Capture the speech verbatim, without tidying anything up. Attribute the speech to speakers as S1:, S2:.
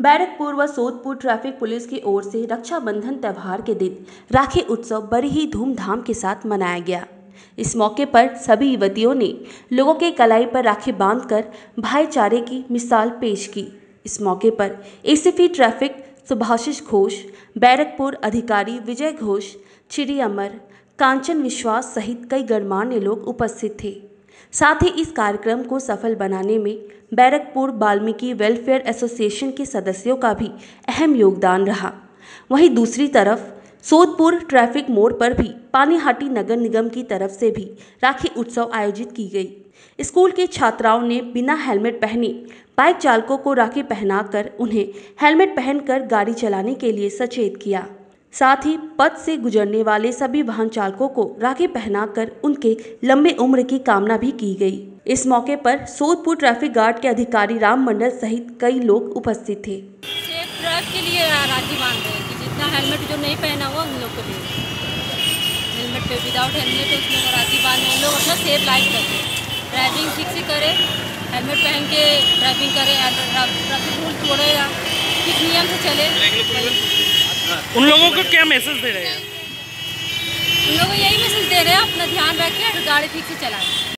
S1: बैरकपुर व Sodpur traffic police की ओर से रक्षाबंधन त्यौहार के दिन राखी उत्सव बड़ी ही धूमधाम के साथ मनाया गया। इस मौके पर सभी युवतियों ने लोगों के कलाई पर राखी बांधकर भाईचारे की मिसाल पेश की। इस मौके पर एसीपी ट्रैफिक सुभाषिष घोष, बैरकपुर अधिकारी विजय घोष, चिरी अमर, कांचन विश्वास सहित कई गणमान्य लोग उपस्थित थे। साथ ही इस कार्यक्रम को सफल बनाने में बैरकपुर वाल्मीकि वेलफेयर एसोसिएशन के सदस्यों का भी अहम योगदान रहा। वहीं दूसरी तरफ सोदपुर ट्रैफिक मोड़ पर भी पानीहाटी नगर निगम की तरफ से भी राखी उत्सव आयोजित की गई। स्कूल की छात्राओं ने बिना हेलमेट पहने बाइक चालकों को राखी पहनाकर उन्हें हेलमेट पहनकर गाड़ी चलाने के लिए सचेत किया। साथ ही पथ से गुजरने वाले सभी वाहन चालकों को राखी पहनाकर उनके लंबे उम्र की कामना भी की गई। इस मौके पर सोदपुर ट्रैफिक गार्ड के अधिकारी राम मंडल सहित कई लोग उपस्थित थे।
S2: सेफ ड्राइव के लिए राखी बांध रहे हैं कि जितना हेलमेट जो नहीं पहना हुआ उन लोग को भी हेलमेट पे विदाउट हेलमेट उसमें राखी बांध उन लोग अपना सेफ लाइफ रखें, ड्राइविंग ठीक से करें, हेलमेट पहन के ड्राइविंग करें, ट्रैफिक रूल तोड़ेगा, ठीक नियम से चले।
S3: उन लोगों को क्या मैसेज दे रहे हैं?
S2: उन लोगों को यही मैसेज दे रहे हैं अपना ध्यान रखें और गाड़ी ठीक से चलाएं।